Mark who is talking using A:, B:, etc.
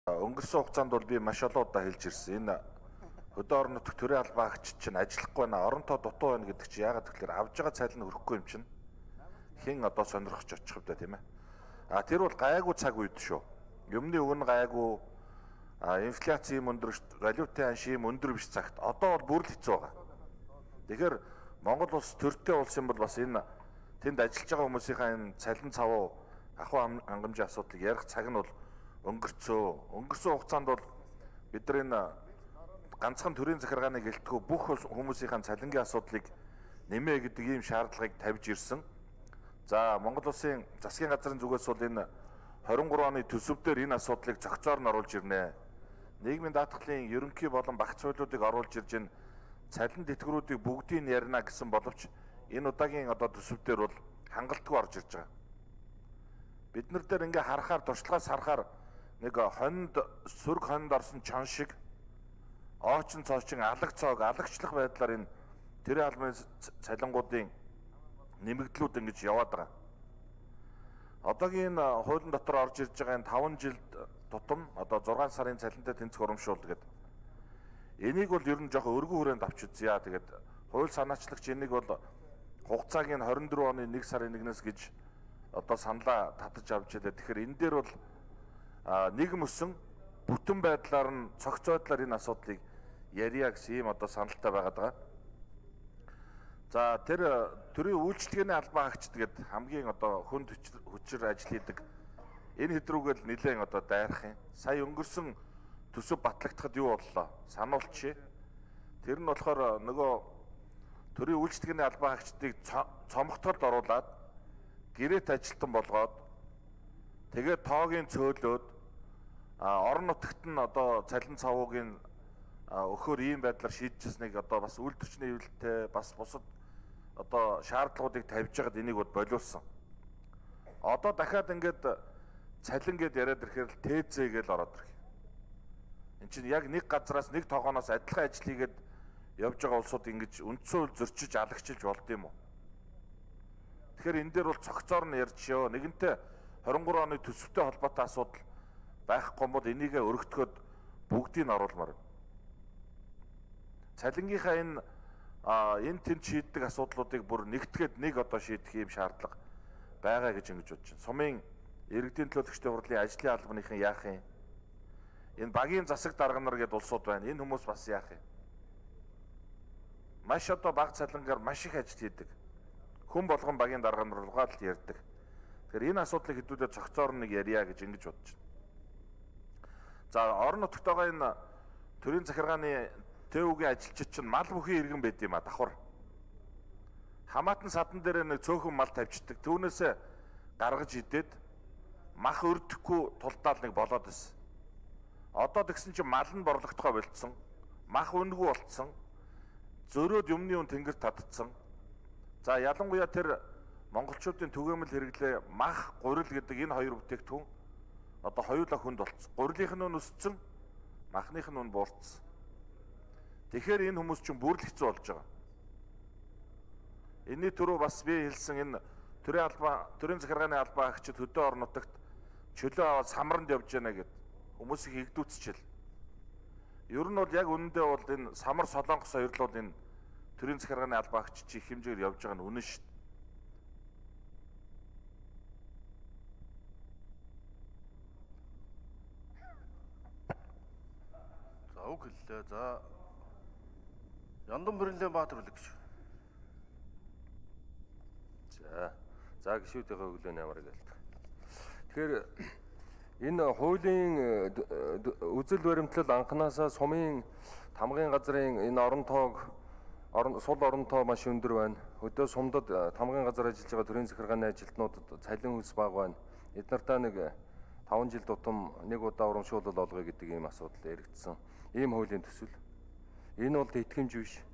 A: Өнгөрсөн хугацаанд бол би маш олон удаа хэлж ирсэн. Энэ хөдөө орон нутгийн төрийн албаагч чинь ажиллахгүй байна, оронтой дутуу байна гэдэг чинь яагаад гэвэл авж байгаа цалин хөрөхгүй юм чинь. Хэн одоо сонирхож очих вэ тийм ээ. Тэр бол гайгүй цаг үед шүү. Юмны өгн гайгүй, инфляцийн өндөр, валютын аншийн өндөр биш цагт одоо бол бүр л хэцүү байгаа. Тэгэхээр Монгол улс төртэй улс юм бол бас энэ тэнд ажиллаж байгаа хүмүүсийнхаа энэ цалин цавуу ахуй хангамжийн асуудлыг ярих цаг нь бол өнгөрсөн хугацаанд бол бид нар энэ ганцхан төрийн захиргааныг гэлтгүү бүх хүмүүсийнхаа цалингийн асуудлыг нэмээ гэдэг ийм шаардлагыг тавьж ирсэн. За Монгол улсын засгийн газрын зүгээс бол энэ 23 оны төсөвдөр энэ асуудлыг цогцоор нь оруулж ирнэ. Нийгмийн даатгалын ерөнхий болон багц хуулиудыг оруулж ирж энэ цалин тэтгэврүүдийг бүгдийг нь ярина гэсэн боловч энэ удаагийн одоо төсөвдөр бол хангалтгүй орж ирж байгаа. Бид нар дээр ингээ харахаар туршлагаас харахаар нэг сөрөг хонд орсон чон шиг оочин цоочин алагчлах байдлаар энэ тэрийн албаны цалингуудын нэмэгдлүүд ингэж яваад байгаа. Одоогийн хуулийн дотор орж ирж байгаа энэ 5 жилд тутам одоо 6 сарын цалинтай тэнцэх урамшуул гэдэг. Энийг бол ер нь жоохон өргөн хүрээнд авч үзье. Тэгээд хууль санаачлагч энийг бол хугацааг нь 24 оны 1 сарын 1-ээс гэж одоо саналаа татаж авч ялээ. Тэгэхээр энэ дээр бол нийгэм өсөн бүтэн байдлаар нь цогц байдлаар энэ асуудлыг ярья гэсэн ийм одоо саналтай байгаад байгаа. За тэр төрийн үйлчлэгээний албан хаагчд гэдэг хамгийн одоо хүнд хүчээр ажил хийдэг энэ хэдрүүгээл нэлээд одоо дайрах юм. Сая өнгөрсөн төсөв батлагдахад юу боллоо? Сануулчих. Тэр нь болохоор нөгөө төрийн үйлчлэгээний албан хаагчдыг цомогтолд оруулаад гэрээт ажилтан болгоод тэгээд тоогийн цөөлөөд орон нутагт нь одоо цалин цавуугийн өгөхөр ийм байдлаар шийдчихснийг одоо бас үйл төрчний хэвлэлтэй бас бусад одоо шаардлагуудыг тавьж байгаад энийг бол болиулсан. Одоо дахиад ингээд цалин гэд яриад ирэхээр л ТЗ гэж ороод ирэх. Энд чинь яг нэг газраас нэг тоогооноос адилхан ажил хийгээд явж байгаа улсууд ингэж үндсэн хууль зөрчиж алагчилж болд юм уу? Тэгэхээр энэ дээр бол цогцоор нь ярьчихё. Нэгэнтээ 23 оны төсөвтэй холбоотой асуудал байхгүй бол энийгээ өргөтгөхөд бүгдийг нь оруулмаар байна. Цалингийнхаа энэ тэнд шийддэг асуудлуудыг бүр нэгтгээд нэг одоо шийдэх юм шаардлага байгаа гэж ингэж бодож байна. Сумын иргэдийн төлөөлөгчдийн хурлын ажлын албаныхан яах юм? Энэ багийн засаг дарга нар гэдэг улсууд байна. Энэ хүмүүс бас яах юм? Маш одоо бага цалингаар маш их ажил хийдэг. Хүн болгон багийн дарга нар руугаа л ярьдаг. Тэгэхээр энэ асуудлыг хэдүүлээ цогцоор нэг ярья гэж ингэж бодож байна. За орон нутагт байгаа энэ төрийн захиргааны ТЭВ-гийн ажилчид чинь мал бүхий иргэн байд юм давхар. Хамаатан садан дээр нэг цөөхөн мал тавьчихдаг. Түүнээсээ гаргаж идээд мах өрдөхгүй тулдаал нэг болоод байсан. Одоо тэгсэн чинь мал нь борлогдохоо болцсон. Мах үнэгүй болцсон. Зөрөөд юмны үн тэнгэр татцсан. За ялангуяа тэр монголчуудын түгээмэл хэрэглээ мах, гурил гэдэг энэ хоёр бүтээгдэхүүн одоо хоёулаа хүнд болцсон. Гурилынх нь өссөн, махных нь буурсан. Тэгэхээр энэ хүмүүс чинь бүр л хэцүү болж байгаа. Энийний түрүү бас би хэлсэн энэ төрийн захиргааны албан хаагчид хөдөө орон нутагт чөлөө аваад самранд явж байна гэд хүмүүсийг игдүүцчихэл. Ер нь бол яг үнэндээ бол энэ самар солонгос хоёр л бол энэ төрийн захиргааны албан хаагч их хэмжээгээр явж байгаа нь үнэн шүү дээ.
B: За үг хэллээ. За Яндан Бэрлэн Баатар үлэг гэж.
C: За гişүүдийнхээ өглөөний ямарыг ялдаг. Тэгэхээр энэ хуулийн үзэл баримтлал анханасаа сумын тамгын газрын энэ сул орон тоо маш өндөр байна. Хөдөө сумдад тамгын газар ажиллаж байгаа төрийн захиргааны ажилтнуудад цалин хөлс бага байна. Эднэртээ нэг 5 жил тутам нэг удаа урамшуулал олгоё гэдэг ийм асуудал яригдсан. Ийм хуулийн төсөл. Энэ бол итгэмж биш.